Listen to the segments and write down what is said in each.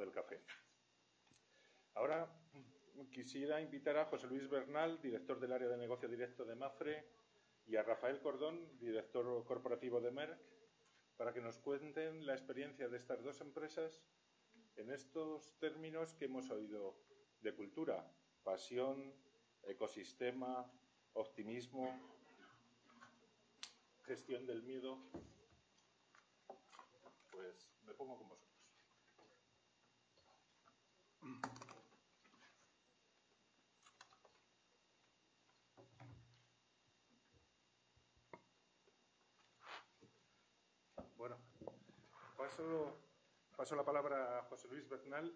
del café. Ahora quisiera invitar a José Luis Bernal, director del área de negocio directo de Mapfre, y a Rafael Cordón, director corporativo de Merck, para que nos cuenten la experiencia de estas dos empresas en estos términos que hemos oído de cultura: pasión, ecosistema, optimismo, gestión del miedo. Pues me pongo con vosotros. Bueno, paso la palabra a José Luis Bernal.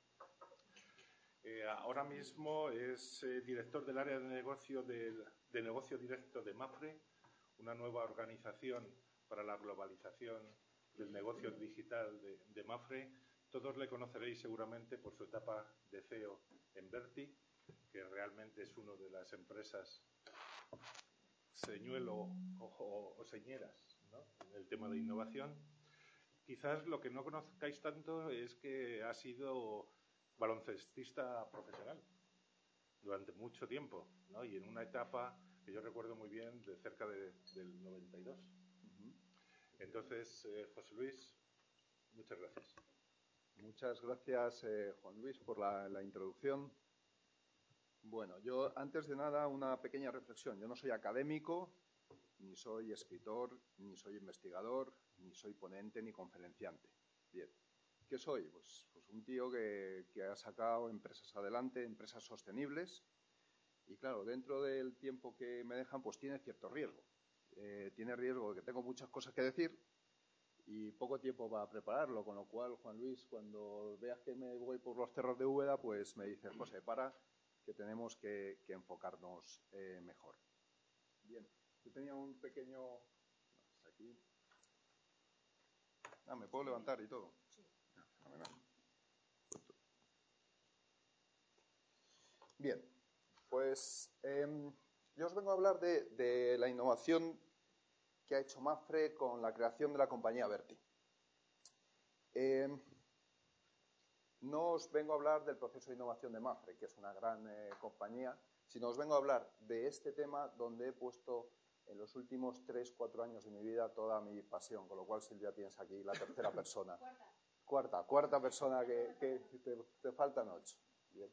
Ahora mismo es director del área de negocio directo de Mapfre, una nueva organización para la globalización del negocio digital de Mapfre. Todos le conoceréis seguramente por su etapa de CEO en Verti, que realmente es una de las empresas señuelo o señeras, ¿no?, en el tema de innovación. Quizás lo que no conozcáis tanto es que ha sido baloncestista profesional durante mucho tiempo, ¿no?, y en una etapa que yo recuerdo muy bien de cerca del 92. Entonces, José Luis, muchas gracias. Muchas gracias, Juan Luis, por la introducción. Bueno, yo antes de nada una pequeña reflexión. Yo no soy académico, ni soy escritor, ni soy investigador, ni soy ponente, ni conferenciante. Bien, ¿qué soy? Pues un tío que ha sacado empresas adelante, empresas sostenibles. Y claro, dentro del tiempo que me dejan, pues tiene cierto riesgo. Tiene riesgo de que tengo muchas cosas que decir y poco tiempo para prepararlo, con lo cual, Juan Luis, cuando veas que me voy por los cerros de Úbeda, pues me dices, José, para, que tenemos que enfocarnos mejor. Bien, yo tenía un pequeño... Aquí. ¿Me puedo levantar y todo? Sí. Bien, pues yo os vengo a hablar de la innovación que ha hecho Mapfre con la creación de la compañía Verti. No os vengo a hablar del proceso de innovación de Mapfre, que es una gran compañía, sino os vengo a hablar de este tema donde he puesto en los últimos 3-4 años de mi vida toda mi pasión, con lo cual Silvia tienes aquí la tercera persona. Cuarta persona que te faltan 8. Bien.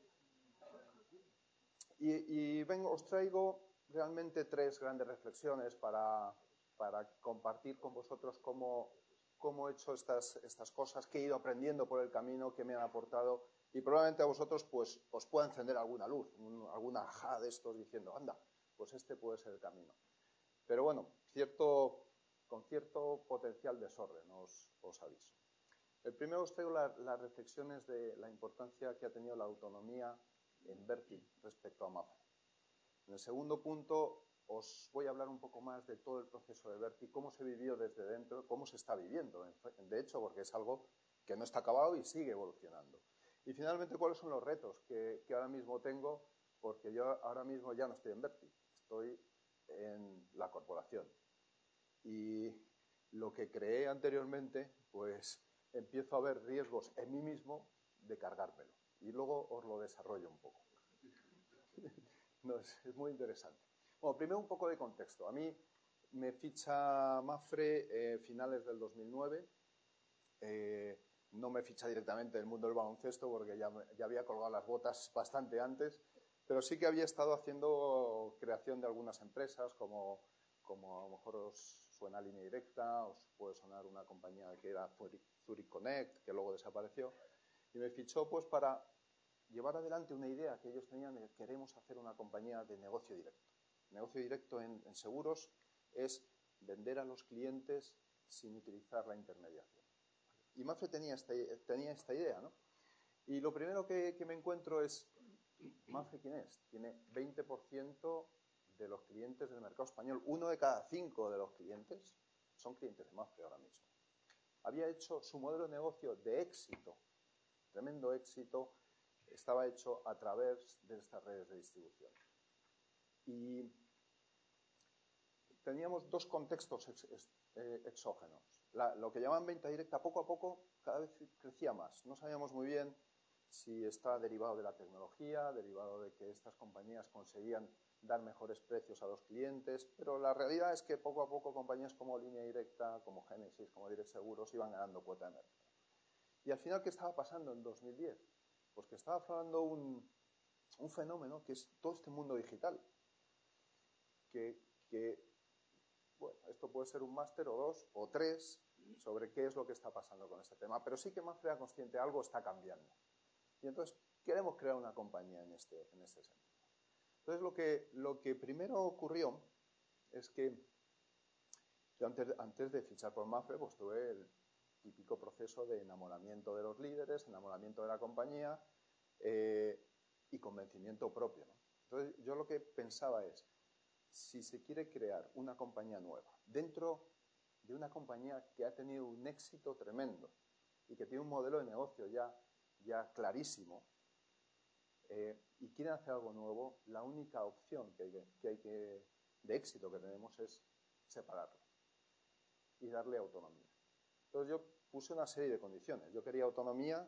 Y os traigo realmente 3 grandes reflexiones para compartir con vosotros cómo he hecho estas cosas, que he ido aprendiendo por el camino, que me han aportado, y probablemente a vosotros pues os pueda encender alguna luz, alguna ajá de estos diciendo, anda, pues este puede ser el camino. Pero bueno, con cierto potencial desorden, os aviso. El primero os traigo las reflexiones de la importancia que ha tenido la autonomía en Verti respecto a Mapfre. En el segundo punto os voy a hablar un poco más de todo el proceso de Verti, cómo se vivió desde dentro, cómo se está viviendo, de hecho, porque es algo que no está acabado y sigue evolucionando. Y finalmente, cuáles son los retos que ahora mismo tengo, porque yo ahora mismo ya no estoy en Verti, estoy en la corporación. Y lo que creé anteriormente, pues empiezo a ver riesgos en mí mismo de cargármelo. Y luego os lo desarrollo un poco. No, es muy interesante. Bueno, primero un poco de contexto. A mí me ficha Mapfre finales del 2009. No me ficha directamente del mundo del baloncesto porque ya había colgado las botas bastante antes, pero sí que había estado haciendo creación de algunas empresas, como a lo mejor os suena Línea Directa, os puede sonar una compañía que era Zurich Connect, que luego desapareció, y me fichó pues para llevar adelante una idea que ellos tenían de que queremos hacer una compañía de negocio directo. Negocio directo en seguros es vender a los clientes sin utilizar la intermediación. Y Mapfre tenía esta idea, ¿no? Y lo primero que me encuentro es, ¿Mapfre quién es? Tiene 20% de los clientes del mercado español. 1 de cada 5 de los clientes son clientes de Mapfre ahora mismo. Había hecho su modelo de negocio de éxito, tremendo éxito, estaba hecho a través de estas redes de distribución. Y teníamos 2 contextos exógenos. lo que llaman venta directa, poco a poco, cada vez crecía más. No sabíamos muy bien si está derivado de la tecnología, derivado de que estas compañías conseguían dar mejores precios a los clientes, pero la realidad es que poco a poco compañías como Línea Directa, como Génesis, como Direct Seguros iban ganando cuota de mercado. Y al final, ¿qué estaba pasando en 2010? Pues que estaba aflorando un fenómeno que es todo este mundo digital, bueno, esto puede ser un máster o 2 o 3 sobre qué es lo que está pasando con este tema, pero sí que Mapfre era consciente, algo está cambiando. Y entonces queremos crear una compañía en este sentido. Entonces lo que primero ocurrió es que yo antes de fichar por Mapfre, pues tuve el típico proceso de enamoramiento de los líderes, enamoramiento de la compañía y convencimiento propio, ¿no? Entonces yo lo que pensaba es, si se quiere crear una compañía nueva dentro de una compañía que ha tenido un éxito tremendo y que tiene un modelo de negocio ya clarísimo y quieren hacer algo nuevo, la única opción de éxito que tenemos es separarlo y darle autonomía. Entonces yo puse una serie de condiciones. Yo quería autonomía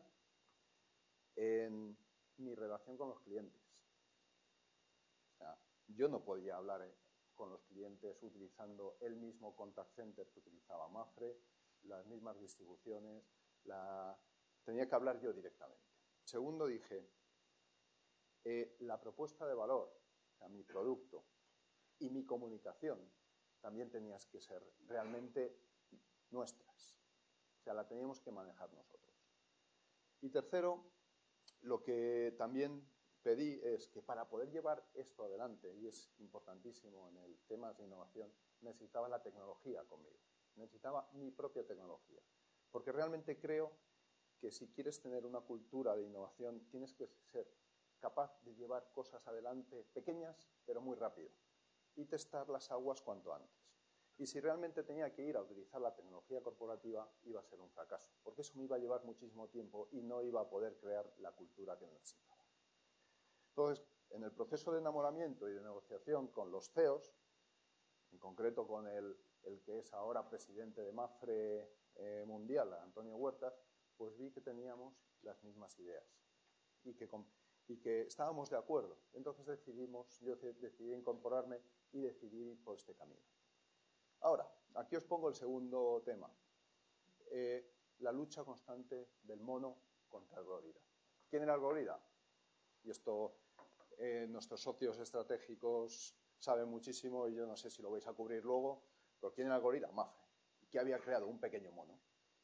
en mi relación con los clientes. O sea, yo no podía hablar con los clientes utilizando el mismo contact center que utilizaba Mapfre, las mismas distribuciones, tenía que hablar yo directamente. Segundo, dije, la propuesta de valor, o sea, mi producto y mi comunicación también tenían que ser realmente nuestras. O sea, la teníamos que manejar nosotros. Y tercero, lo que también pedí es que para poder llevar esto adelante, y es importantísimo en el tema de innovación, necesitaba la tecnología conmigo. Necesitaba mi propia tecnología. Porque realmente creo que si quieres tener una cultura de innovación, tienes que ser capaz de llevar cosas adelante pequeñas, pero muy rápido, y testar las aguas cuanto antes. Y si realmente tenía que ir a utilizar la tecnología corporativa, iba a ser un fracaso, porque eso me iba a llevar muchísimo tiempo y no iba a poder crear la cultura que necesitaba. Entonces, en el proceso de enamoramiento y de negociación con los CEOs, en concreto con el que es ahora presidente de Mapfre Mundial, Antonio Huertas, pues vi que teníamos las mismas ideas y que estábamos de acuerdo. Entonces yo decidí incorporarme y decidí ir por este camino. Ahora, aquí os pongo el segundo tema. La lucha constante del mono contra el gorila. ¿Quién era el gorila? Y esto nuestros socios estratégicos saben muchísimo y yo no sé si lo vais a cubrir luego, pero ¿quién era el gorila? Mapfre, que había creado un pequeño mono.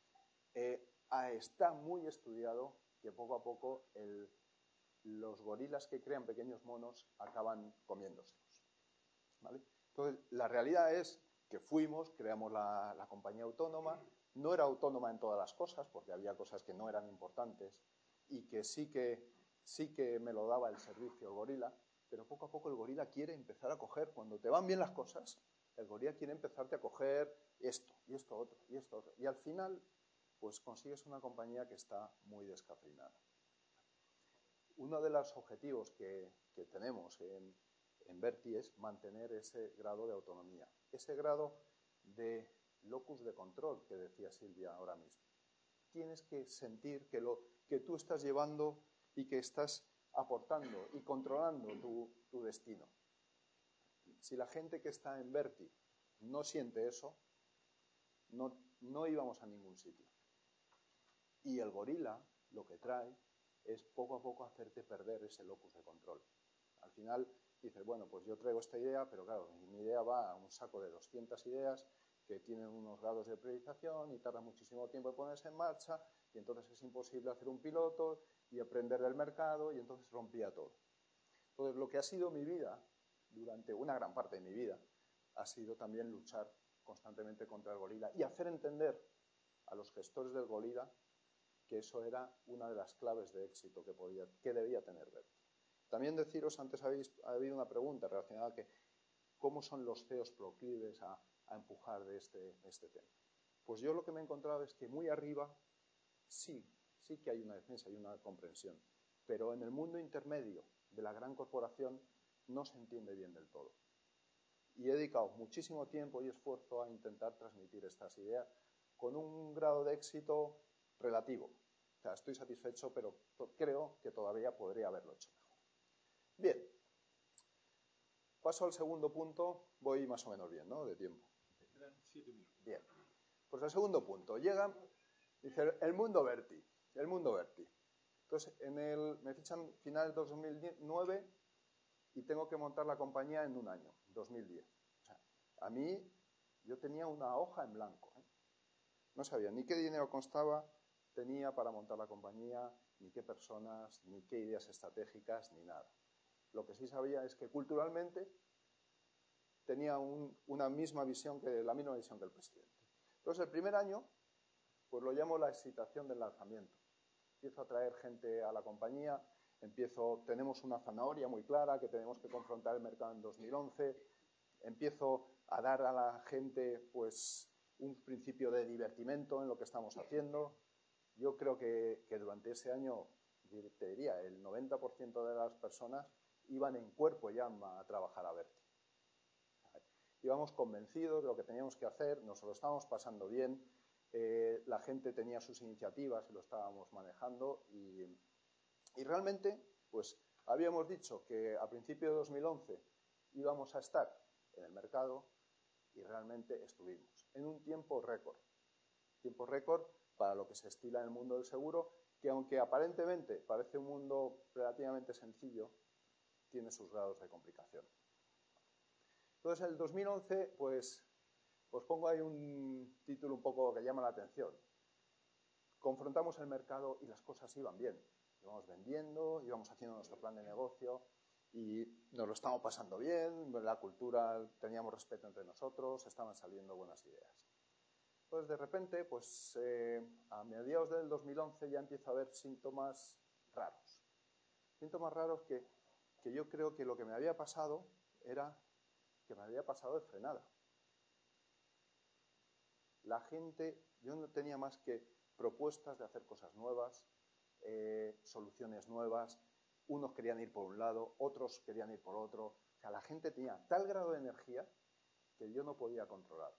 Está muy estudiado que poco a poco los gorilas que crean pequeños monos acaban comiéndoselos, ¿vale? Entonces, la realidad es que creamos la compañía autónoma. No era autónoma en todas las cosas, porque había cosas que no eran importantes y que sí que me lo daba el servicio el gorila, pero poco a poco el gorila quiere empezar a coger, cuando te van bien las cosas, el gorila quiere empezarte a coger esto, y esto otro, y esto otro. Y al final, pues consigues una compañía que está muy descafeinada. Uno de los objetivos que tenemos en Verti es mantener ese grado de autonomía, ese grado de locus de control que decía Silvia ahora mismo. Tienes que sentir que tú estás llevando y que estás aportando y controlando tu destino. Si la gente que está en Verti no siente eso, no íbamos a ningún sitio. Y el gorila lo que trae es poco a poco hacerte perder ese locus de control. Al final dices, bueno, pues yo traigo esta idea, pero claro, mi idea va a un saco de 200 ideas que tienen unos grados de priorización y tarda muchísimo tiempo en ponerse en marcha, y entonces es imposible hacer un piloto y aprender del mercado, y entonces rompía todo. Entonces, lo que ha sido mi vida, durante una gran parte de mi vida, ha sido también luchar constantemente contra el gorila y hacer entender a los gestores del gorila que eso era una de las claves de éxito que debía tener Verti. También deciros, antes ha habido una pregunta relacionada a que cómo son los CEOs proclives a empujar de este tema. Pues yo lo que me he encontrado es que muy arriba sí que hay una defensa y una comprensión, pero en el mundo intermedio de la gran corporación no se entiende bien del todo. Y he dedicado muchísimo tiempo y esfuerzo a intentar transmitir estas ideas con un grado de éxito relativo. O sea, estoy satisfecho, pero creo que todavía podría haberlo hecho mejor. Bien. Paso al segundo punto. Voy más o menos bien, ¿no? De tiempo. Quedan 7 minutos. Bien. Pues el segundo punto. Llega, dice, el mundo Verti. El mundo Verti. Entonces, me fichan finales de 2009 y tengo que montar la compañía en un año, 2010. O sea, a mí, yo tenía una hoja en blanco. No sabía ni qué dinero tenía para montar la compañía, ni qué personas, ni qué ideas estratégicas, ni nada. Lo que sí sabía es que culturalmente tenía la misma visión que el presidente. Entonces, el primer año, pues lo llamo la excitación del lanzamiento. Empiezo a traer gente a la compañía, tenemos una zanahoria muy clara que tenemos que confrontar el mercado en 2011, empiezo a dar a la gente pues un principio de divertimento en lo que estamos haciendo. Yo creo que durante ese año, te diría, el 90% de las personas iban en cuerpo ya a trabajar a Verti. Íbamos convencidos de lo que teníamos que hacer, nos lo estábamos pasando bien, la gente tenía sus iniciativas y lo estábamos manejando y realmente pues habíamos dicho que a principios de 2011 íbamos a estar en el mercado y realmente estuvimos en un tiempo récord para lo que se estila en el mundo del seguro, que aunque aparentemente parece un mundo relativamente sencillo, tiene sus grados de complicación. Entonces, en el 2011, pues pongo ahí un título un poco que llama la atención. Confrontamos el mercado y las cosas iban bien. Íbamos vendiendo, íbamos haciendo nuestro plan de negocio y nos lo estábamos pasando bien, la cultura, teníamos respeto entre nosotros, estaban saliendo buenas ideas. Entonces, de repente, pues a mediados del 2011 ya empiezo a haber síntomas raros. Síntomas raros que yo creo que lo que me había pasado era que me había pasado de frenada. La gente, yo no tenía más que propuestas de hacer cosas nuevas, soluciones nuevas. Unos querían ir por un lado, otros querían ir por otro. O sea, la gente tenía tal grado de energía que yo no podía controlar.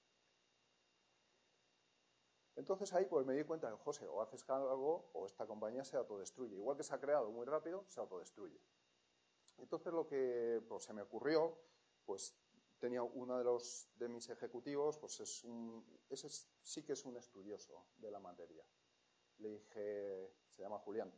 Entonces ahí pues me di cuenta de, José, o haces algo o esta compañía se autodestruye. Igual que se ha creado muy rápido, se autodestruye. Entonces lo que pues, se me ocurrió, pues tenía uno de mis ejecutivos, pues ese sí que es un estudioso de la materia. Le dije, se llama Julián,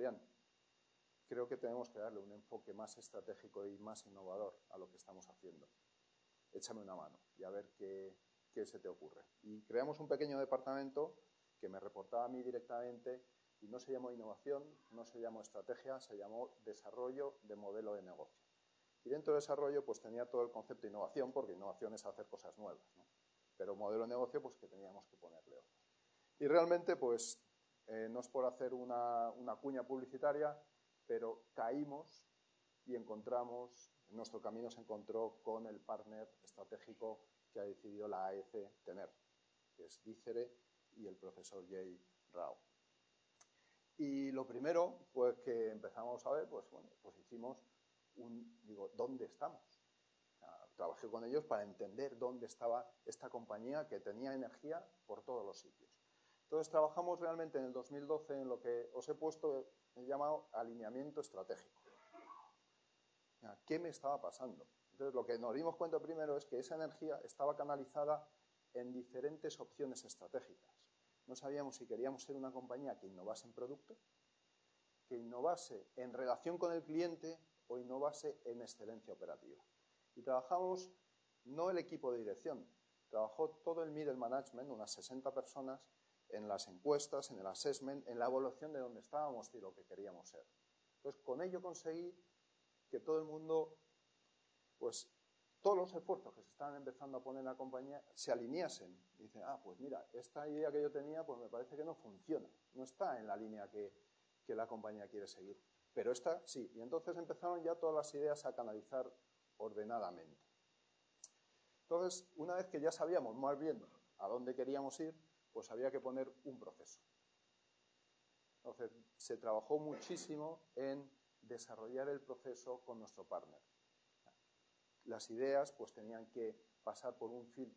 creo que tenemos que darle un enfoque más estratégico y más innovador a lo que estamos haciendo. Échame una mano y a ver qué se te ocurre. Y creamos un pequeño departamento que me reportaba a mí directamente y no se llamó innovación, no se llamó estrategia, se llamó desarrollo de modelo de negocio. Y dentro de desarrollo pues tenía todo el concepto de innovación, porque innovación es hacer cosas nuevas, ¿no? Pero modelo de negocio pues que teníamos que ponerle otro. Y realmente pues no es por hacer una cuña publicitaria, pero caímos y encontramos, en nuestro camino se encontró con el partner estratégico que ha decidido la AEC tener, que es Dícere y el profesor Jay Rao. Y lo primero pues que empezamos a ver, pues bueno, pues hicimos ¿dónde estamos? Trabajé con ellos para entender dónde estaba esta compañía que tenía energía por todos los sitios. Entonces trabajamos realmente en el 2012 en lo que os he puesto, he llamado alineamiento estratégico. ¿Qué me estaba pasando? Entonces lo que nos dimos cuenta primero es que esa energía estaba canalizada en diferentes opciones estratégicas. No sabíamos si queríamos ser una compañía que innovase en producto, que innovase en relación con el cliente o innovase en excelencia operativa. Y trabajamos no el equipo de dirección, trabajó todo el middle management, unas 60 personas, en las encuestas, en el assessment, en la evaluación de dónde estábamos y lo que queríamos ser. Entonces, con ello conseguí que todo el mundo, pues todos los esfuerzos que se estaban empezando a poner en la compañía se alineasen. Y dicen, pues mira, esta idea que yo tenía, pues me parece que no funciona, no está en la línea que la compañía quiere seguir. Pero esta sí. Y entonces empezaron ya todas las ideas a canalizar ordenadamente. Entonces, una vez que ya sabíamos más bien a dónde queríamos ir, pues había que poner un proceso. Entonces, se trabajó muchísimo en desarrollar el proceso con nuestro partner. Las ideas pues tenían que pasar por un filtro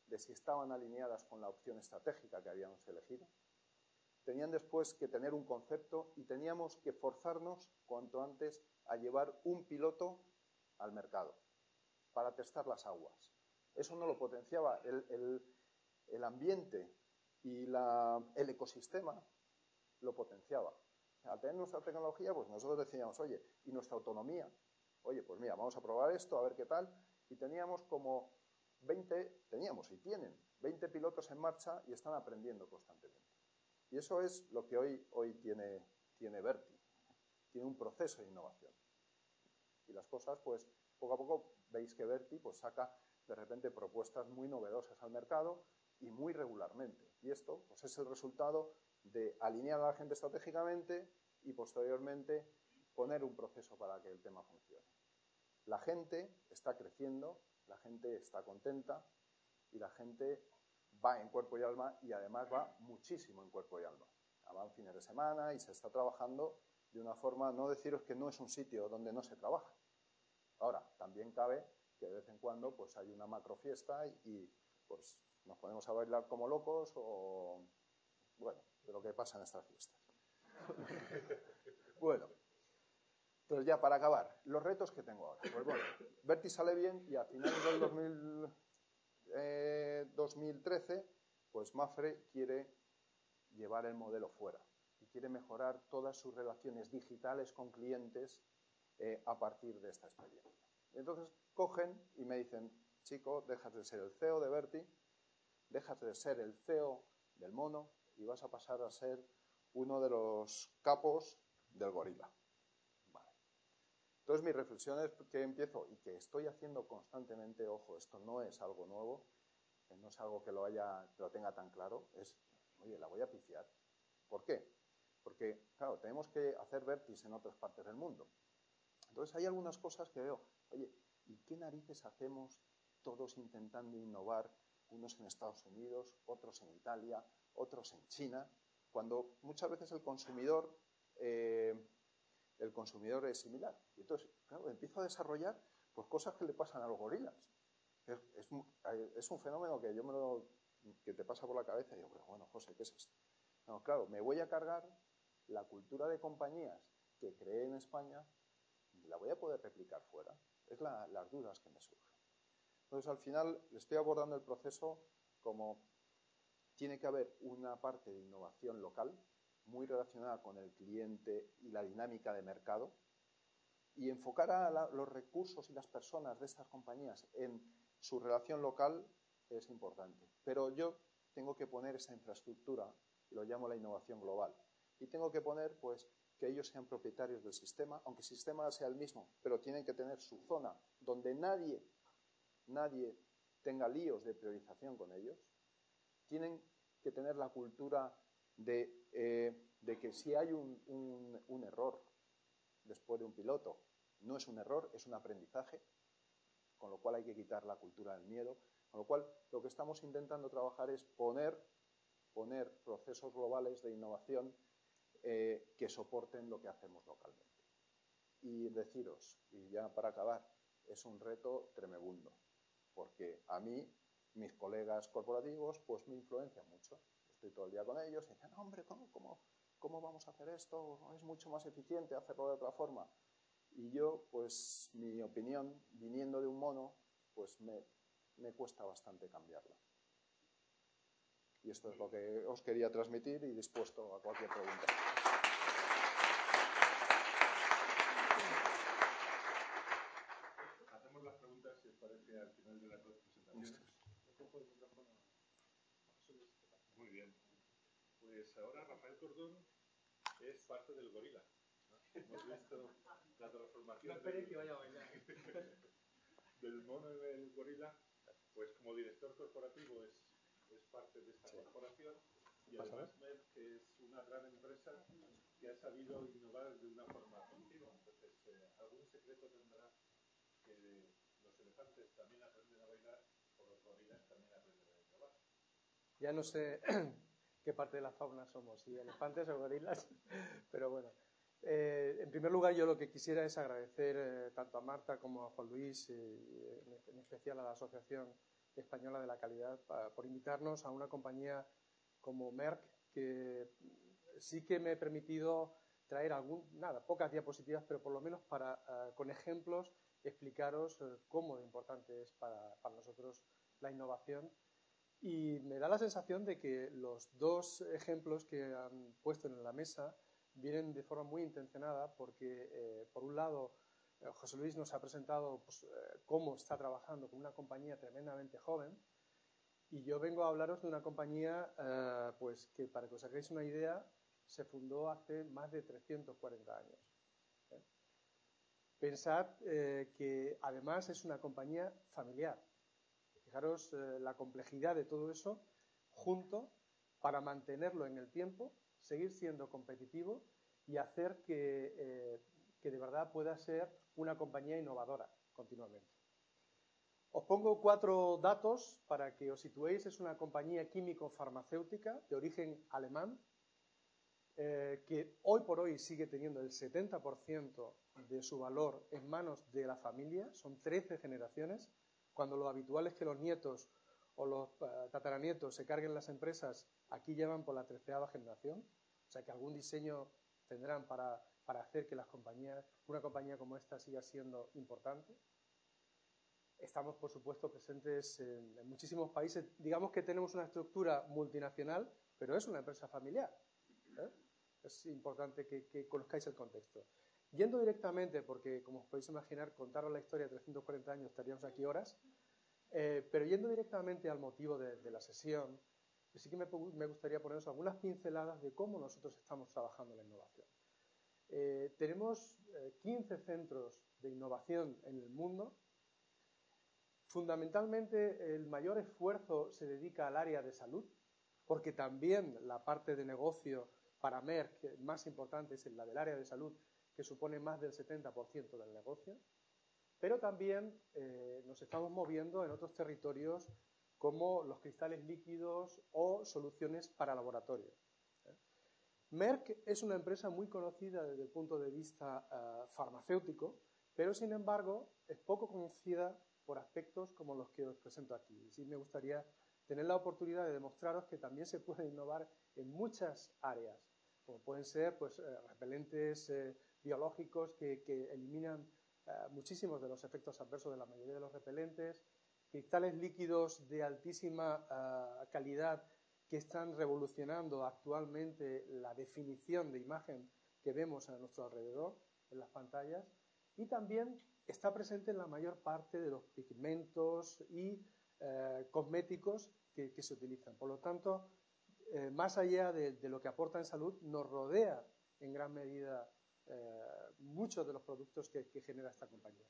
de si estaban alineadas con la opción estratégica que habíamos elegido. Tenían después que tener un concepto y teníamos que forzarnos cuanto antes a llevar un piloto al mercado para testar las aguas. Eso no lo potenciaba. El ambiente y el ecosistema lo potenciaba. Al tener nuestra tecnología, pues nosotros decíamos, oye, y nuestra autonomía, oye, pues mira, vamos a probar esto, a ver qué tal. Y teníamos como 20, teníamos y tienen 20 pilotos en marcha y están aprendiendo constantemente. Y eso es lo que hoy tiene Verti. Tiene un proceso de innovación. Y las cosas, pues, poco a poco veis que Verti pues, saca de repente propuestas muy novedosas al mercado y muy regularmente. Y esto pues, es el resultado de alinear a la gente estratégicamente y posteriormente poner un proceso para que el tema funcione. La gente está creciendo, la gente está contenta y la gente va en cuerpo y alma y además va muchísimo en cuerpo y alma. Van fines de semana y se está trabajando de una forma, no deciros que no es un sitio donde no se trabaja. Ahora, también cabe que de vez en cuando pues hay una macrofiesta y pues nos ponemos a bailar como locos o, bueno, de lo que pasa en estas fiestas. Bueno, entonces ya para acabar, los retos que tengo ahora. Pues bueno, Verti sale bien y a finales del 2013, pues Mapfre quiere llevar el modelo fuera y quiere mejorar todas sus relaciones digitales con clientes a partir de esta experiencia. Entonces cogen y me dicen, chico, dejas de ser el CEO de Verti, dejas de ser el CEO del mono y vas a pasar a ser uno de los capos del gorila. Vale. Entonces mi reflexión es que empiezo y que estoy haciendo constantemente, ojo, esto no es algo nuevo, no es algo que lo tenga tan claro, es, oye, la voy a pifiar. ¿Por qué? Porque, claro, tenemos que hacer Vertis en otras partes del mundo. Entonces hay algunas cosas que veo, oye, ¿y qué narices hacemos todos intentando innovar, unos en Estados Unidos, otros en Italia, otros en China, cuando muchas veces el consumidor es similar? Y entonces, claro, empiezo a desarrollar pues, cosas que le pasan a los gorilas. Es un fenómeno que te pasa por la cabeza y digo, pero bueno, José, ¿qué es esto? No, claro, me voy a cargar la cultura de compañías que creé en España y la voy a poder replicar fuera. Es las dudas que me surgen. Entonces, al final, estoy abordando el proceso como tiene que haber una parte de innovación local muy relacionada con el cliente y la dinámica de mercado y enfocar a los recursos y las personas de estas compañías en su relación local es importante. Pero yo tengo que poner esa infraestructura, y lo llamo la innovación global. Y tengo que poner, pues, que ellos sean propietarios del sistema, aunque el sistema sea el mismo, pero tienen que tener su zona donde nadie tenga líos de priorización con ellos. Tienen que tener la cultura de que si hay un error después de un piloto, no es un error, es un aprendizaje, con lo cual hay que quitar la cultura del miedo. Con lo cual, lo que estamos intentando trabajar es poner procesos globales de innovación que soporten lo que hacemos localmente. Y deciros, y ya para acabar, es un reto tremebundo, porque a mí, mis colegas corporativos, pues me influencian mucho. Estoy todo el día con ellos y dicen, hombre, ¿cómo vamos a hacer esto? Es mucho más eficiente hacerlo de otra forma. Y yo, pues, mi opinión, viniendo de un mono, pues me cuesta bastante cambiarla. Y esto es lo que os quería transmitir y dispuesto a cualquier pregunta. Hacemos las preguntas, si os parece, al final de las dos presentaciones. Muy bien. Pues ahora Rafael Cordón es parte del gorila, ¿no? Hemos visto la transformación del mono en el gorila. Pues como director corporativo es parte de esta corporación y además Merck, que es una gran empresa que ha sabido innovar de una forma continua. Entonces, algún secreto tendrá que los elefantes también aprenden a bailar o los gorilas también aprenden a innovar. Ya no sé qué parte de la fauna somos, si elefantes o gorilas, pero bueno. En primer lugar, yo lo que quisiera es agradecer tanto a Marta como a Juan Luis, en especial a la Asociación Española de la Calidad, por invitarnos a una compañía como Merck, que sí que me he permitido traer pocas diapositivas, pero por lo menos con ejemplos explicaros cómo de importante es para nosotros la innovación. Y me da la sensación de que los dos ejemplos que han puesto en la mesa vienen de forma muy intencionada porque, por un lado, José Luis nos ha presentado cómo está trabajando con una compañía tremendamente joven, y yo vengo a hablaros de una compañía que, para que os hagáis una idea, se fundó hace más de 340 años. Pensad que además es una compañía familiar. Fijaros la complejidad de todo eso junto para mantenerlo en el tiempo, seguir siendo competitivo y hacer que de verdad pueda ser una compañía innovadora continuamente. Os pongo 4 datos para que os situéis. Es una compañía químico-farmacéutica de origen alemán que hoy por hoy sigue teniendo el 70% de su valor en manos de la familia. Son 13 generaciones. Cuando lo habitual es que los nietos o los tataranietos se carguen las empresas, aquí llevan por la 13ª generación. O sea que algún diseño tendrán para hacer que una compañía como esta siga siendo importante. Estamos, por supuesto, presentes en muchísimos países. Digamos que tenemos una estructura multinacional, pero es una empresa familiar. Es importante que conozcáis el contexto. Yendo directamente, porque como os podéis imaginar, contaros la historia de 340 años estaríamos aquí horas, pero yendo directamente al motivo de la sesión, que sí que me gustaría poneros algunas pinceladas de cómo nosotros estamos trabajando en la innovación. Tenemos 15 centros de innovación en el mundo. Fundamentalmente, el mayor esfuerzo se dedica al área de salud, porque también la parte de negocio para Merck más importante es la del área de salud, que supone más del 70% del negocio, pero también nos estamos moviendo en otros territorios como los cristales líquidos o soluciones para laboratorio. Merck es una empresa muy conocida desde el punto de vista farmacéutico, pero sin embargo es poco conocida por aspectos como los que os presento aquí. Sí me gustaría tener la oportunidad de demostraros que también se puede innovar en muchas áreas, como pueden ser repelentes biológicos que eliminan muchísimos de los efectos adversos de la mayoría de los repelentes, cristales líquidos de altísima calidad que están revolucionando actualmente la definición de imagen que vemos a nuestro alrededor en las pantallas, y también está presente en la mayor parte de los pigmentos y cosméticos que se utilizan. Por lo tanto, más allá de lo que aporta en salud, nos rodea en gran medida muchos de los productos que genera esta compañía.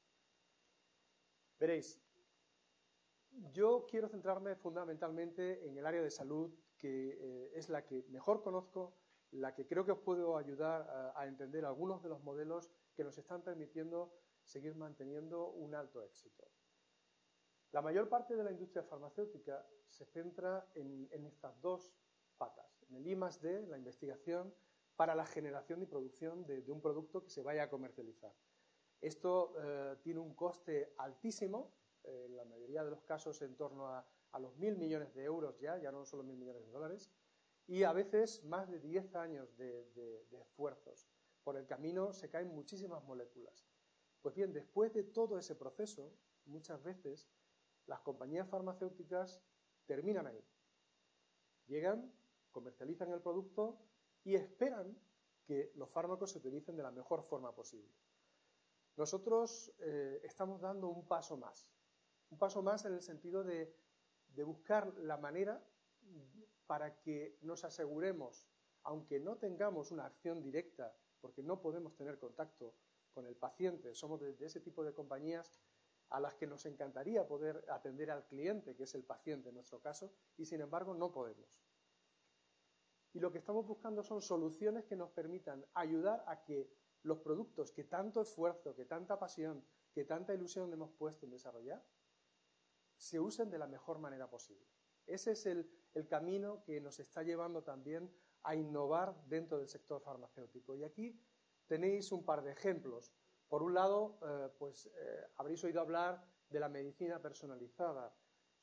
Veréis, yo quiero centrarme fundamentalmente en el área de salud, que es la que mejor conozco, la que creo que os puedo ayudar a entender algunos de los modelos que nos están permitiendo seguir manteniendo un alto éxito. La mayor parte de la industria farmacéutica se centra en estas dos patas, en el I+D, la investigación, para la generación y producción de un producto que se vaya a comercializar. Esto tiene un coste altísimo, en la mayoría de los casos en torno a los 1.000 millones de euros ya no solo 1.000 millones de dólares, y a veces más de 10 años de esfuerzos. Por el camino se caen muchísimas moléculas. Pues bien, después de todo ese proceso, muchas veces las compañías farmacéuticas terminan ahí. Llegan, comercializan el producto y esperan que los fármacos se utilicen de la mejor forma posible. Nosotros estamos dando un paso más en el sentido de buscar la manera para que nos aseguremos, aunque no tengamos una acción directa, porque no podemos tener contacto con el paciente, somos de ese tipo de compañías a las que nos encantaría poder atender al cliente, que es el paciente en nuestro caso, y sin embargo no podemos. Y lo que estamos buscando son soluciones que nos permitan ayudar a que los productos que tanto esfuerzo, que tanta pasión, que tanta ilusión hemos puesto en desarrollar, se usen de la mejor manera posible. Ese es el camino que nos está llevando también a innovar dentro del sector farmacéutico. Y aquí tenéis un par de ejemplos. Por un lado, habréis oído hablar de la medicina personalizada.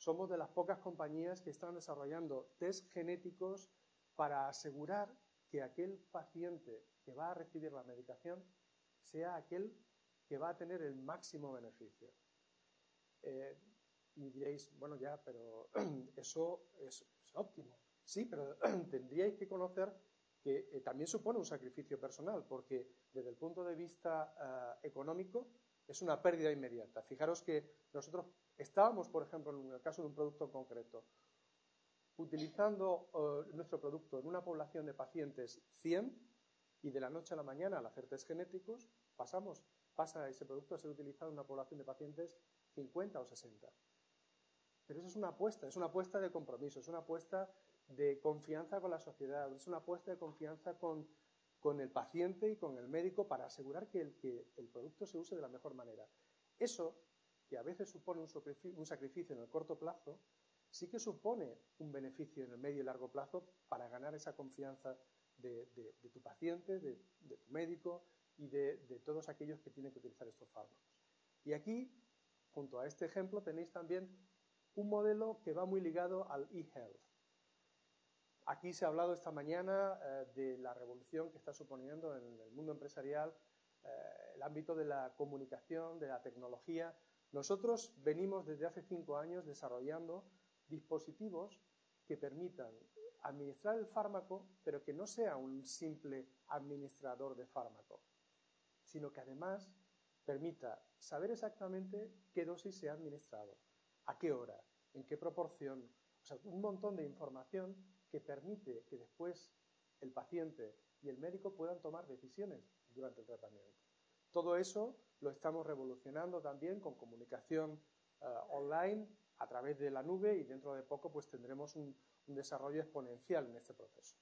somos de las pocas compañías que están desarrollando test genéticos para asegurar que aquel paciente que va a recibir la medicación sea aquel que va a tener el máximo beneficio. Y diréis, bueno, ya, pero eso es óptimo. Sí, pero tendríais que conocer que también supone un sacrificio personal, porque desde el punto de vista económico es una pérdida inmediata. Fijaros que nosotros estábamos, por ejemplo, en el caso de un producto concreto, utilizando nuestro producto en una población de pacientes 100 y de la noche a la mañana, al hacer test genéticos, pasa ese producto a ser utilizado en una población de pacientes 50 o 60. Pero eso es una apuesta de compromiso, es una apuesta de confianza con la sociedad, es una apuesta de confianza con el paciente y con el médico para asegurar que el producto se use de la mejor manera. Eso, que a veces supone un sacrificio en el corto plazo, sí que supone un beneficio en el medio y largo plazo para ganar esa confianza de tu paciente, de tu médico y de todos aquellos que tienen que utilizar estos fármacos. Y aquí, junto a este ejemplo, tenéis también un modelo que va muy ligado al e-health. Aquí se ha hablado esta mañana de la revolución que está suponiendo en el mundo empresarial el ámbito de la comunicación, de la tecnología. Nosotros venimos desde hace 5 años desarrollando dispositivos que permitan administrar el fármaco, pero que no sea un simple administrador de fármaco, sino que además permita saber exactamente qué dosis se ha administrado, a qué hora, en qué proporción, o sea, un montón de información que permite que después el paciente y el médico puedan tomar decisiones durante el tratamiento. Todo eso lo estamos revolucionando también con comunicación online a través de la nube y dentro de poco pues tendremos un desarrollo exponencial en este proceso.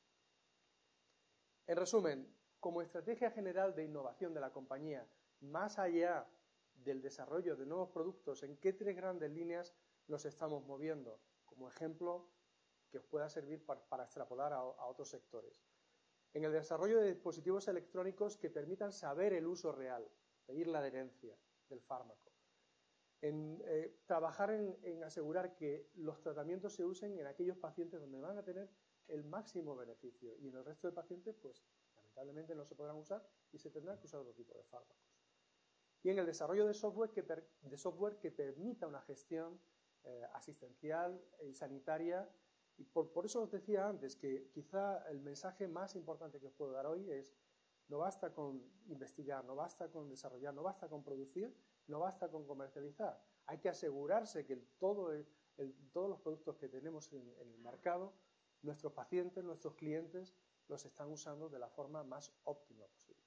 En resumen, como estrategia general de innovación de la compañía, más allá del desarrollo de nuevos productos, ¿en qué 3 grandes líneas nos estamos moviendo? Como ejemplo que os pueda servir para extrapolar a otros sectores. En el desarrollo de dispositivos electrónicos que permitan saber el uso real, medir la adherencia del fármaco. En trabajar en asegurar que los tratamientos se usen en aquellos pacientes donde van a tener el máximo beneficio y en el resto de pacientes, pues lamentablemente no se podrán usar y se tendrán que usar otro tipo de fármacos. Y en el desarrollo de software que permita una gestión asistencial y sanitaria. Y por eso os decía antes que quizá el mensaje más importante que os puedo dar hoy es: no basta con investigar, no basta con desarrollar, no basta con producir, no basta con comercializar. Hay que asegurarse que todos los productos que tenemos en el mercado, nuestros pacientes, nuestros clientes, los están usando de la forma más óptima posible.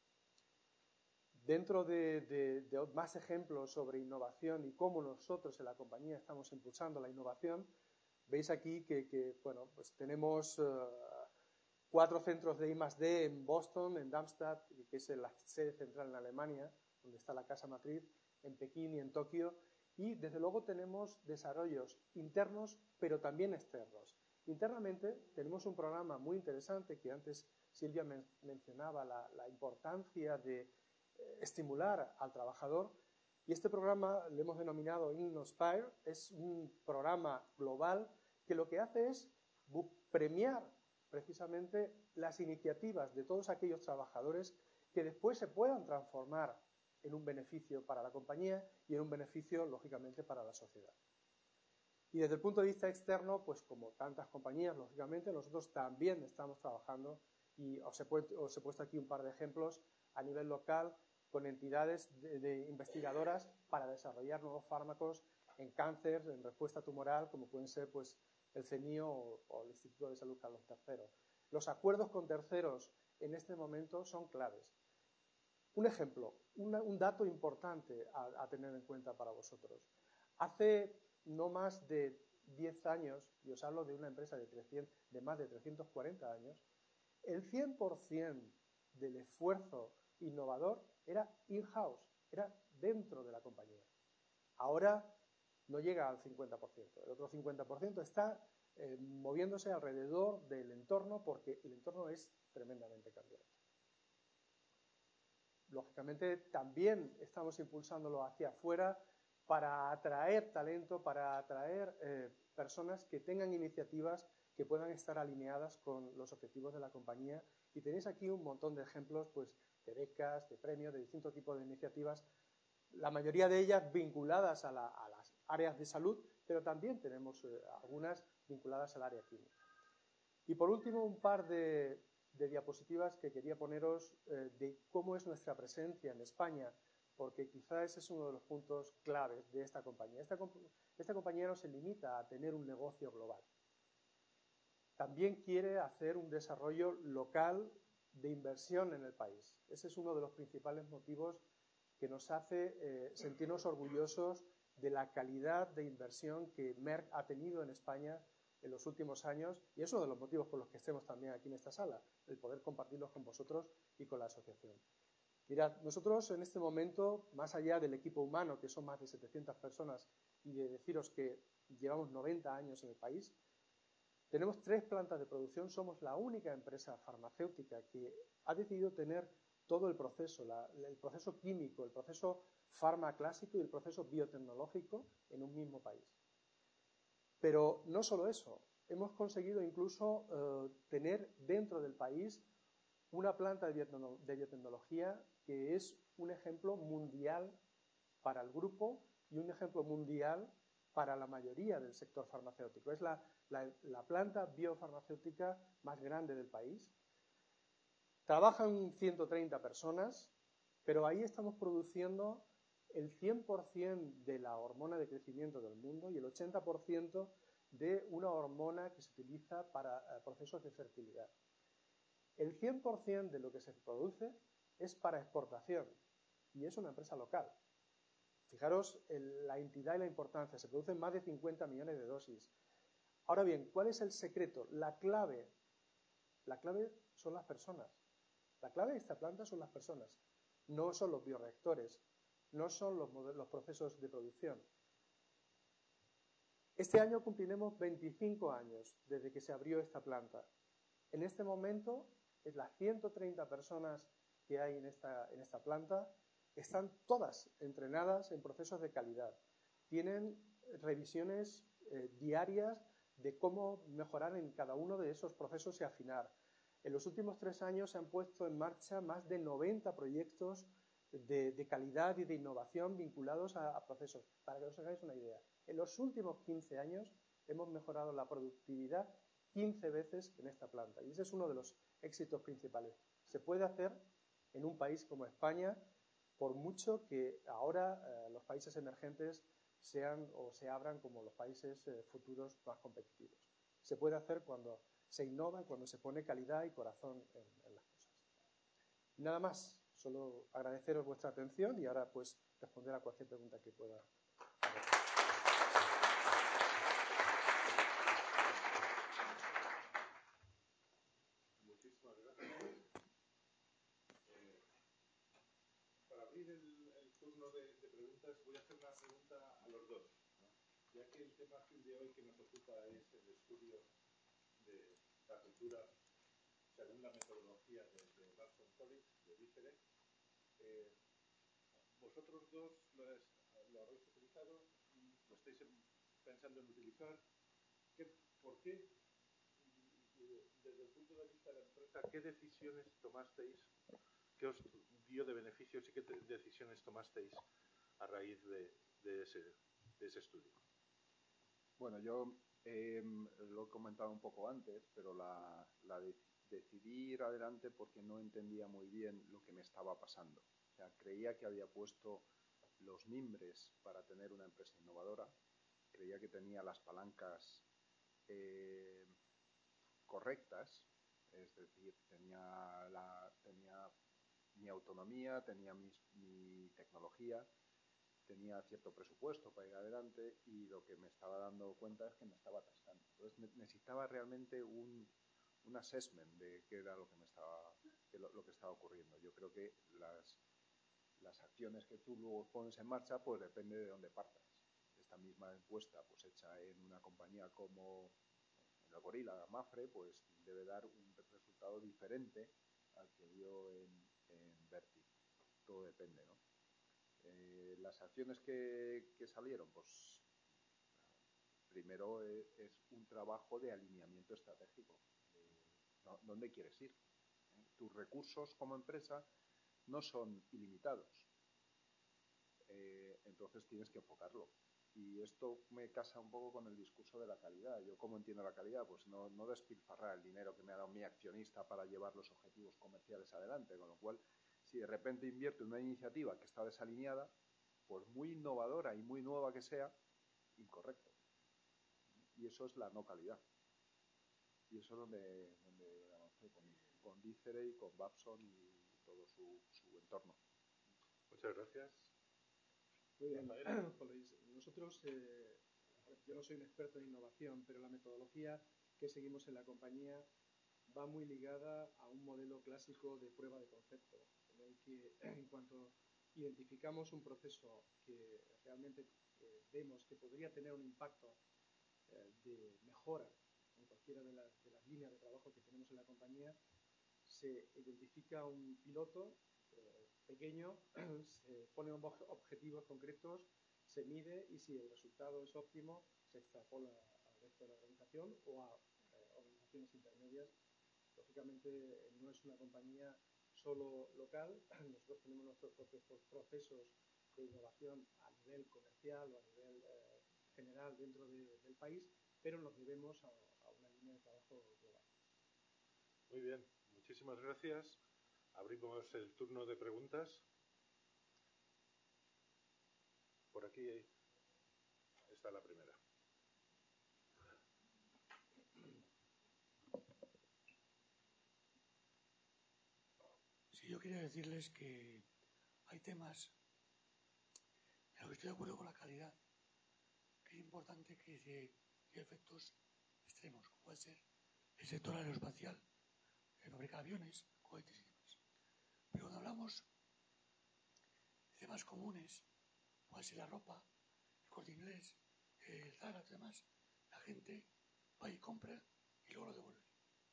Dentro de más ejemplos sobre innovación y cómo nosotros en la compañía estamos impulsando la innovación, veis aquí que bueno, pues tenemos 4 centros de I+D en Boston, en Darmstadt, que es la sede central en Alemania, donde está la casa matriz, en Pekín y en Tokio. Y desde luego tenemos desarrollos internos, pero también externos. Internamente tenemos un programa muy interesante que antes Silvia mencionaba, la importancia de estimular al trabajador. Y este programa le hemos denominado InnoSpire. Es un programa global que lo que hace es premiar precisamente las iniciativas de todos aquellos trabajadores que después se puedan transformar en un beneficio para la compañía y en un beneficio, lógicamente, para la sociedad. Y desde el punto de vista externo, pues como tantas compañías, lógicamente, nosotros también estamos trabajando, y os he puesto aquí un par de ejemplos a nivel local, con entidades de investigadoras para desarrollar nuevos fármacos en cáncer, en respuesta tumoral, como pueden ser pues, el CENIO o el Instituto de Salud Carlos III. Los acuerdos con terceros en este momento son claves. Un ejemplo, un dato importante a tener en cuenta para vosotros. Hace no más de 10 años, y os hablo de una empresa de más de 340 años, el 100% del esfuerzo innovador era in-house, era dentro de la compañía. Ahora no llega al 50%, el otro 50% está moviéndose alrededor del entorno porque el entorno es tremendamente cambiante. Lógicamente también estamos impulsándolo hacia afuera para atraer talento, para atraer personas que tengan iniciativas que puedan estar alineadas con los objetivos de la compañía. Y tenéis aquí un montón de ejemplos pues, de becas, de premios, de distintos tipos de iniciativas, la mayoría de ellas vinculadas a las áreas de salud, pero también tenemos algunas vinculadas al área química. Y por último, un par de diapositivas que quería poneros de cómo es nuestra presencia en España, porque quizá ese es uno de los puntos claves de esta compañía. Esta compañía no se limita a tener un negocio global. También quiere hacer un desarrollo local de inversión en el país. Ese es uno de los principales motivos que nos hace sentirnos orgullosos de la calidad de inversión que Merck ha tenido en España en los últimos años, y es uno de los motivos por los que estemos también aquí en esta sala, el poder compartirlos con vosotros y con la asociación. Mirad, nosotros en este momento, más allá del equipo humano, que son más de 700 personas, y de deciros que llevamos 90 años en el país, tenemos 3 plantas de producción, somos la única empresa farmacéutica que ha decidido tener todo el proceso químico, el proceso farmaclásico y el proceso biotecnológico en un mismo país. Pero no solo eso, hemos conseguido incluso tener dentro del país una planta de biotecnología que es un ejemplo mundial para el grupo y un ejemplo mundial para la mayoría del sector farmacéutico. Es la planta biofarmacéutica más grande del país. Trabajan 130 personas, pero ahí estamos produciendo el 100% de la hormona de crecimiento del mundo y el 80% de una hormona que se utiliza para procesos de fertilidad. El 100% de lo que se produce es para exportación y es una empresa local. Fijaros la entidad y la importancia. Se producen más de 50 millones de dosis. Ahora bien, ¿cuál es el secreto? La clave son las personas. La clave de esta planta son las personas. No son los bioreactores, no son los procesos de producción. Este año cumpliremos 25 años desde que se abrió esta planta. En este momento, las 130 personas que hay en esta planta están todas entrenadas en procesos de calidad. Tienen revisiones diarias de cómo mejorar en cada uno de esos procesos y afinar. En los últimos 3 años se han puesto en marcha más de 90 proyectos de calidad y de innovación vinculados a procesos. Para que os hagáis una idea, en los últimos 15 años hemos mejorado la productividad 15 veces en esta planta. Y ese es uno de los éxitos principales. Se puede hacer en un país como España, por mucho que ahora los países emergentes sean o se abran como los países futuros más competitivos. Se puede hacer cuando se innova y cuando se pone calidad y corazón en las cosas. Nada más, solo agradeceros vuestra atención y ahora pues responder a cualquier pregunta que pueda haber. Muchísimas gracias. Para abrir el turno de preguntas, voy a hacer una pregunta a los dos, ¿no? Ya que el tema de hoy que nos ocupa es el estudio de la cultura según la metodología de Barson College, de Bicere. Vosotros dos lo habéis utilizado, lo estáis pensando en utilizar. ¿Por qué, desde el punto de vista de la empresa, qué decisiones tomasteis, qué os dio de beneficios y qué decisiones tomasteis a raíz de ese estudio? Bueno, yo lo he comentado un poco antes, pero decidí ir adelante porque no entendía muy bien lo que me estaba pasando. O sea, creía que había puesto los mimbres para tener una empresa innovadora, creía que tenía las palancas correctas, es decir, tenía mi autonomía, tenía mi tecnología, tenía cierto presupuesto para ir adelante y lo que me estaba dando cuenta es que me estaba atascando. Entonces necesitaba realmente un assessment de qué era lo que estaba ocurriendo. Yo creo que las acciones que tú luego pones en marcha, pues depende de dónde partas. Esta misma encuesta, pues hecha en una compañía como en el Gorila, Mafre, pues debe dar un resultado diferente al que dio en Vertiv. Todo depende, ¿no? Las acciones que salieron, pues primero es un trabajo de alineamiento estratégico. ¿Dónde quieres ir? Tus recursos como empresa no son ilimitados. Entonces tienes que enfocarlo. Y esto me casa un poco con el discurso de la calidad. Yo, ¿cómo entiendo la calidad? Pues no despilfarrar el dinero que me ha dado mi accionista para llevar los objetivos comerciales adelante. Con lo cual, si de repente invierto en una iniciativa que está desalineada, por muy innovadora y muy nueva que sea, incorrecto. Y eso es la no calidad. Y eso es donde avancé con Dícere y con Babson y todo su entorno. Muchas gracias. Muy bien, nosotros, yo no soy un experto en innovación, pero la metodología que seguimos en la compañía va muy ligada a un modelo clásico de prueba de concepto, en el que en cuanto identificamos un proceso que realmente vemos que podría tener un impacto de mejora en cualquiera de las líneas de trabajo que tenemos en la compañía, se identifica un piloto pequeño, se ponen objetivos concretos, se mide y si el resultado es óptimo, se extrapola al resto de la organización o a organizaciones intermedias. Lógicamente, no es una compañía solo local, nosotros tenemos nuestros propios procesos de innovación a nivel comercial o a nivel general dentro del país, pero nos debemos a una línea de trabajo global. Muy bien, muchísimas gracias. Abrimos el turno de preguntas. Por aquí está la primera. Sí, yo quería decirles que hay temas en los que estoy de acuerdo con la calidad, que es importante que haya efectos extremos, como puede ser el sector aeroespacial, que fabrica aviones, cohetes y demás. Pero cuando hablamos de temas comunes, puede ser la ropa, el Corte Inglés, el Zara y demás, la gente va y compra y luego lo devuelve.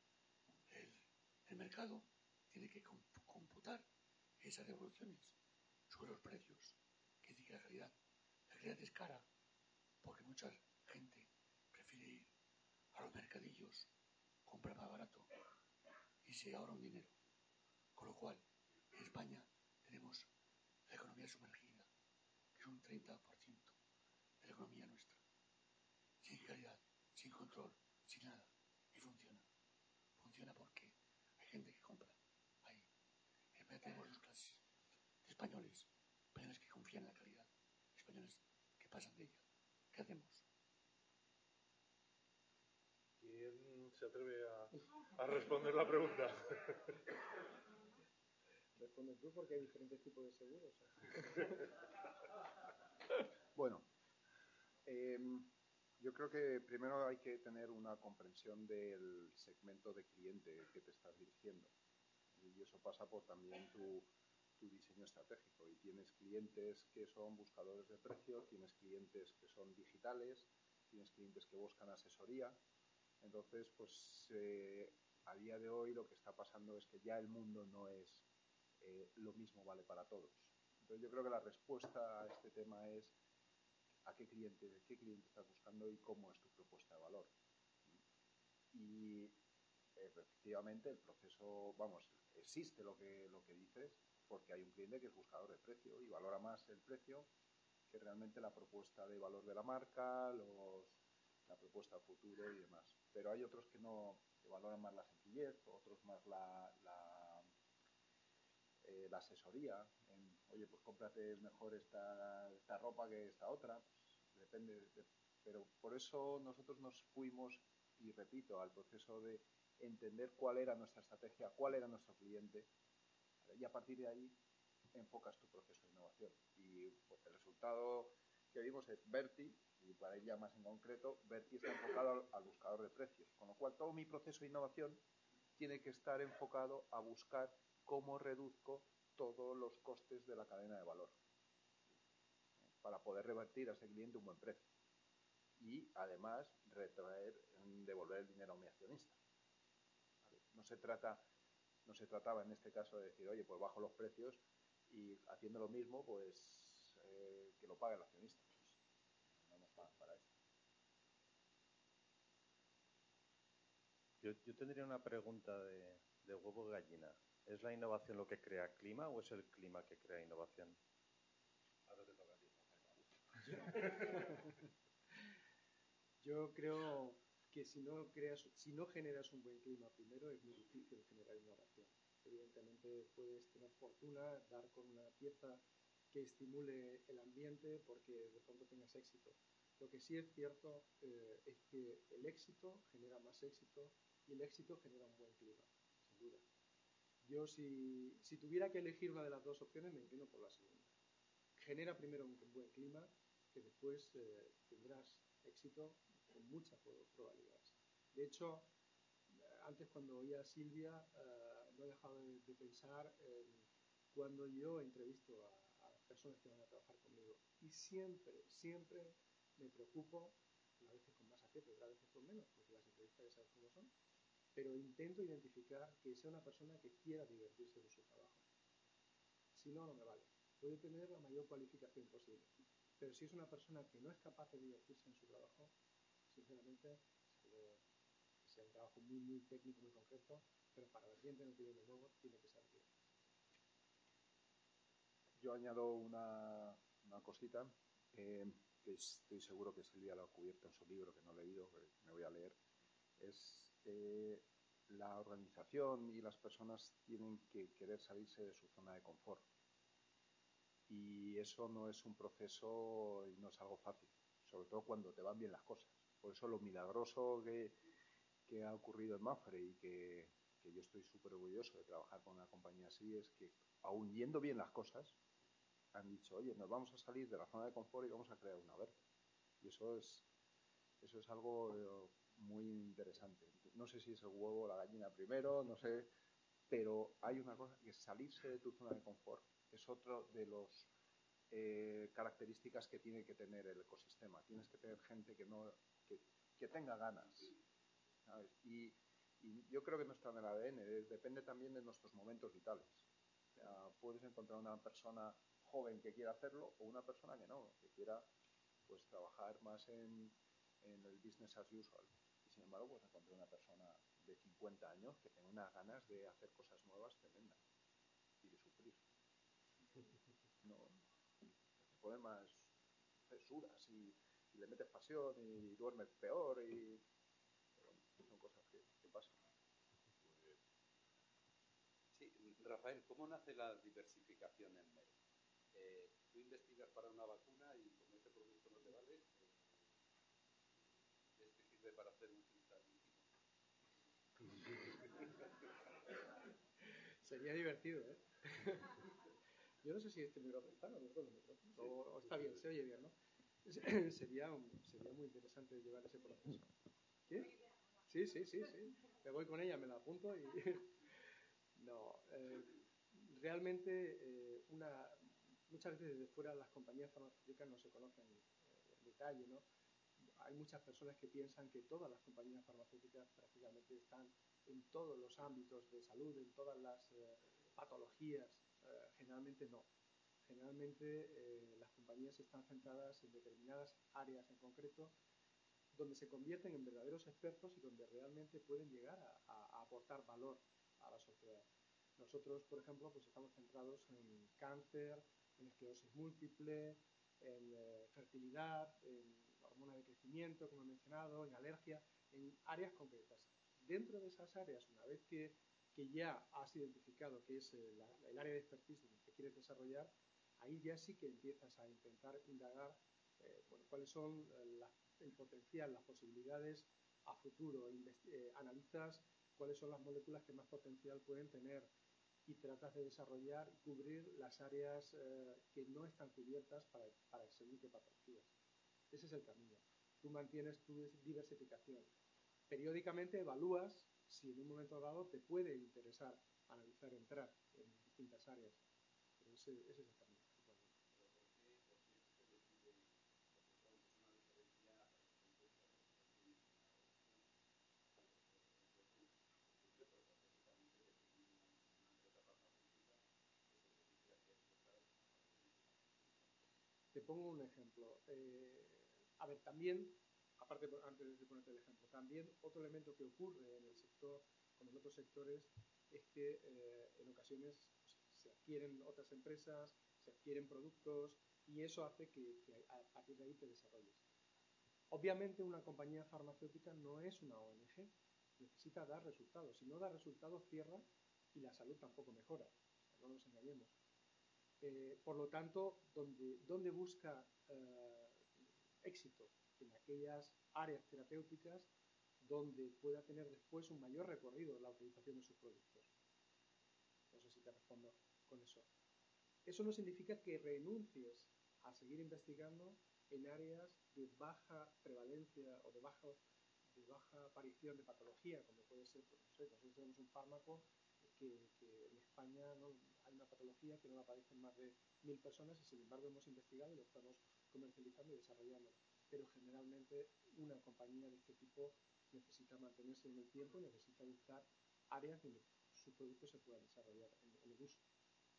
El mercado tiene que computar esas devoluciones sobre los precios, que dice que la calidad es cara, porque mucha gente prefiere ir a los mercadillos, comprar más barato y se ahorra un dinero. Con lo cual, en España tenemos la economía sumergida, que es un 30% de la economía nuestra. Sin calidad, sin control, sin nada. Y funciona. Funciona porque hay gente que compra ahí. En España tenemos dos clases de españoles que confían en la calidad, españoles que pasan de ella. ¿Qué hacemos? ¿Quién se atreve a responder la pregunta? Responde tú porque hay diferentes tipos de seguros. Bueno, yo creo que primero hay que tener una comprensión del segmento de cliente que te estás dirigiendo. Y eso pasa por también tu diseño estratégico. Y tienes clientes que son buscadores de precio, tienes clientes que son digitales, tienes clientes que buscan asesoría. Entonces, pues a día de hoy lo que está pasando es que ya el mundo no es lo mismo vale para todos. Entonces yo creo que la respuesta a este tema es a qué cliente estás buscando y cómo es tu propuesta de valor. Y efectivamente el proceso, existe lo que dices, porque hay un cliente que es buscador de precio y valora más el precio que realmente la propuesta de valor de la marca, la propuesta a futuro y demás. Pero hay otros que no, que valoran más la sencillez, otros más la asesoría, oye, pues cómprate mejor esta ropa que esta otra, pues depende, pero por eso nosotros nos fuimos, y repito, al proceso de entender cuál era nuestra estrategia, cuál era nuestro cliente, y a partir de ahí enfocas tu proceso de innovación. Y pues, el resultado que vimos es Berti, y para ir ya más en concreto, Berti está enfocado al buscador de precios, con lo cual todo mi proceso de innovación tiene que estar enfocado a buscar cómo reduzco todos los costes de la cadena de valor para poder revertir a ese cliente un buen precio y además devolver el dinero a mi accionista. ¿Vale? No se trataba en este caso de decir, oye, pues bajo los precios y haciendo lo mismo, pues que lo pague el accionista. Pues, no nos pagan para eso. Yo tendría una pregunta de huevo de gallina. ¿Es la innovación lo que crea clima o es el clima que crea innovación? Ahora te toca a ti. Yo creo que si no generas un buen clima primero, es muy difícil generar innovación. Evidentemente puedes tener fortuna, dar con una pieza que estimule el ambiente porque de pronto tengas éxito. Lo que sí es cierto es que el éxito genera más éxito y el éxito genera un buen clima, sin duda. Yo si tuviera que elegir una de las dos opciones me inclino por la segunda. Genera primero un buen clima que después tendrás éxito con muchas probabilidades. De hecho, antes cuando oía a Silvia, no he dejado de pensar en cuando yo entrevisto a personas que van a trabajar conmigo. Y siempre, siempre me preocupo, a veces con más acierto, a veces con menos, porque las entrevistas ya sabes cómo son, pero intento identificar que sea una persona que quiera divertirse en su trabajo. Si no, no me vale. Puede tener la mayor cualificación posible. Pero si es una persona que no es capaz de divertirse en su trabajo, sinceramente, salvo que sea un trabajo muy, muy técnico, muy concreto, pero para la gente no tiene de nuevo, tiene que ser bien. Yo añado una cosita que estoy seguro que Silvia lo ha cubierto en su libro, que no he leído, que me voy a leer. Es la organización y las personas tienen que querer salirse de su zona de confort. Y eso no es un proceso y no es algo fácil, sobre todo cuando te van bien las cosas. Por eso lo milagroso que ha ocurrido en Mapfre y que yo estoy súper orgulloso de trabajar con una compañía así es que, aun yendo bien las cosas, han dicho, oye, nos vamos a salir de la zona de confort y vamos a crear una verja. Y eso es algo muy interesante. No sé si es el huevo o la gallina primero, no sé, pero hay una cosa, que salirse de tu zona de confort es otro de los características que tiene que tener el ecosistema. Tienes que tener gente que tenga ganas, ¿sabes? Y yo creo que no está en el ADN, depende también de nuestros momentos vitales. O sea, puedes encontrar una persona joven que quiera hacerlo o una persona que no, que quiera pues trabajar más en el business as usual. Y sin embargo, pues encontré una persona de 50 años que tiene unas ganas de hacer cosas nuevas tremendas y de sufrir. No, te pone más sudas y le metes pasión y duermes peor y bueno, son cosas que pasan. Sí, Rafael, ¿cómo nace la diversificación en Merck? Tú investigas para una vacuna y como ese producto no te vale, ¿ves que sirve para hacer un cristal líquido? Sería divertido, ¿eh? Yo no sé si este micrófono está abierto los micrófonos, sí, o está bien, se oye bien, ¿no? Sería muy interesante llevar ese proceso. ¿Qué? Sí. Me voy con ella, me la apunto y... No, realmente muchas veces desde fuera las compañías farmacéuticas no se conocen en detalle, ¿no? Hay muchas personas que piensan que todas las compañías farmacéuticas prácticamente están en todos los ámbitos de salud, en todas las patologías. Generalmente no. Generalmente las compañías están centradas en determinadas áreas en concreto donde se convierten en verdaderos expertos y donde realmente pueden llegar a aportar valor a la sociedad. Nosotros, por ejemplo, pues estamos centrados en cáncer, en esclerosis múltiple, en fertilidad, en hormona de crecimiento, como he mencionado, en alergia, en áreas concretas. Dentro de esas áreas, una vez que ya has identificado que es el área de expertise que quieres desarrollar, ahí ya sí que empiezas a intentar indagar cuáles son el potencial, las posibilidades a futuro. Analizas cuáles son las moléculas que más potencial pueden tener y tratas de desarrollar y cubrir las áreas que no están cubiertas para según qué patologías. Ese es el camino. Tú mantienes tu diversificación. Periódicamente evalúas si en un momento dado te puede interesar analizar, entrar en distintas áreas. Pero ese es el camino. Pero ¿por qué se decide? Porque supongo que es una diferencia, por ejemplo, tienes una opción, por ejemplo, tú estratégicamente definir una empresa farmacéutica que se dedique a hacer cosas farmacéuticas. pongo un ejemplo. A ver, también, aparte, antes de ponerte el ejemplo, también otro elemento que ocurre en el sector, como en otros sectores, es que en ocasiones pues, se adquieren otras empresas, se adquieren productos y eso hace que a partir de ahí te desarrolles. Obviamente una compañía farmacéutica no es una ONG, necesita dar resultados. Si no da resultados, cierra y la salud tampoco mejora. O sea, no nos engañemos. Por lo tanto, donde busca éxito? En aquellas áreas terapéuticas donde pueda tener después un mayor recorrido la utilización de sus productos. No sé si te respondo con eso. Eso no significa que renuncies a seguir investigando en áreas de baja prevalencia o de baja aparición de patología, como puede ser, pues, no sé, nosotros tenemos un fármaco que en España no hay una patología que no aparece en más de 1000 personas y sin embargo hemos investigado y lo estamos comercializando y desarrollando. Pero generalmente una compañía de este tipo necesita mantenerse en el tiempo, necesita buscar áreas donde su producto se pueda desarrollar en el uso.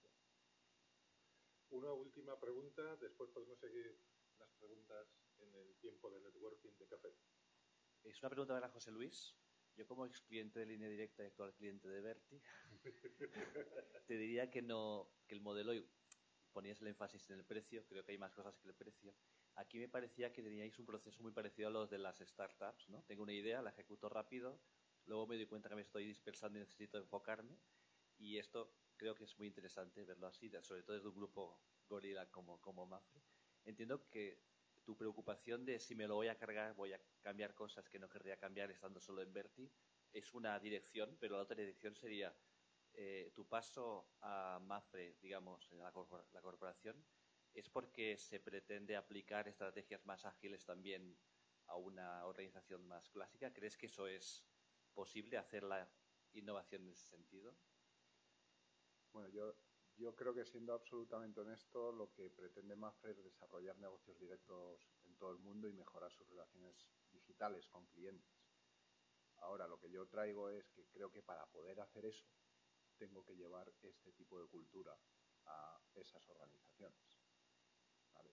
Una última pregunta, después podemos seguir las preguntas en el tiempo de networking de café. Es una pregunta para José Luis. Yo como ex cliente de Línea Directa y actual cliente de Verti, te diría que el modelo, ponías el énfasis en el precio, creo que hay más cosas que el precio. Aquí me parecía que teníais un proceso muy parecido a los de las startups, ¿no? Tengo una idea, la ejecuto rápido, luego me doy cuenta que me estoy dispersando y necesito enfocarme, y esto creo que es muy interesante verlo así, sobre todo desde un grupo gorila como Mafre. Entiendo que tu preocupación de si me lo voy a cargar, voy a cambiar cosas que no querría cambiar estando solo en Verti, es una dirección, pero la otra dirección sería tu paso a Mafre, digamos, en la corporación, ¿es porque se pretende aplicar estrategias más ágiles también a una organización más clásica? ¿Crees que eso es posible, hacer la innovación en ese sentido? Bueno, yo creo que siendo absolutamente honesto, lo que pretende Mafre es desarrollar negocios directos en todo el mundo y mejorar sus relaciones digitales con clientes. Ahora, lo que yo traigo es que creo que para poder hacer eso, tengo que llevar este tipo de cultura a esas organizaciones. ¿Vale?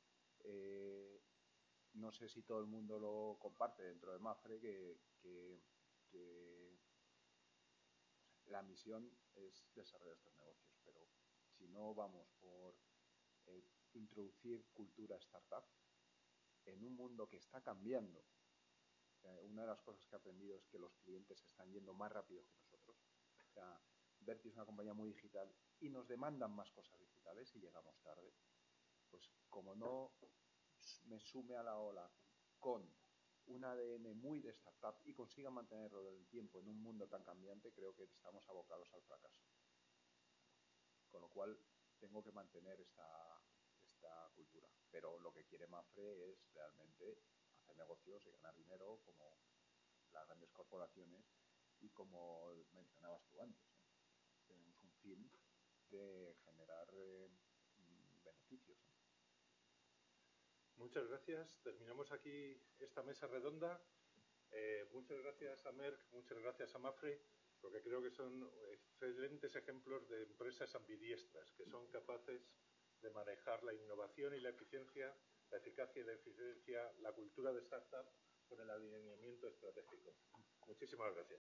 No sé si todo el mundo lo comparte dentro de Mafre, que la misión es desarrollar estos negocios, pero si no vamos por introducir cultura startup en un mundo que está cambiando, una de las cosas que he aprendido es que los clientes están yendo más rápido que nosotros. O sea, Verti es una compañía muy digital y nos demandan más cosas digitales y llegamos tarde. Pues como no me sume a la ola con un ADN muy de startup y consiga mantenerlo del tiempo en un mundo tan cambiante, creo que estamos abocados al fracaso. Con lo cual, tengo que mantener esta cultura. Pero lo que quiere Mafre es realmente hacer negocios y ganar dinero como las grandes corporaciones y como mencionabas tú antes, ¿no? Tenemos un fin de generar beneficios, ¿no? Muchas gracias. Terminamos aquí esta mesa redonda. Muchas gracias a Merck, muchas gracias a Mafre, porque creo que son excelentes ejemplos de empresas ambidiestras que son capaces de manejar la innovación y la eficiencia, la eficacia y la eficiencia, la cultura de startup con el alineamiento estratégico. Muchísimas gracias.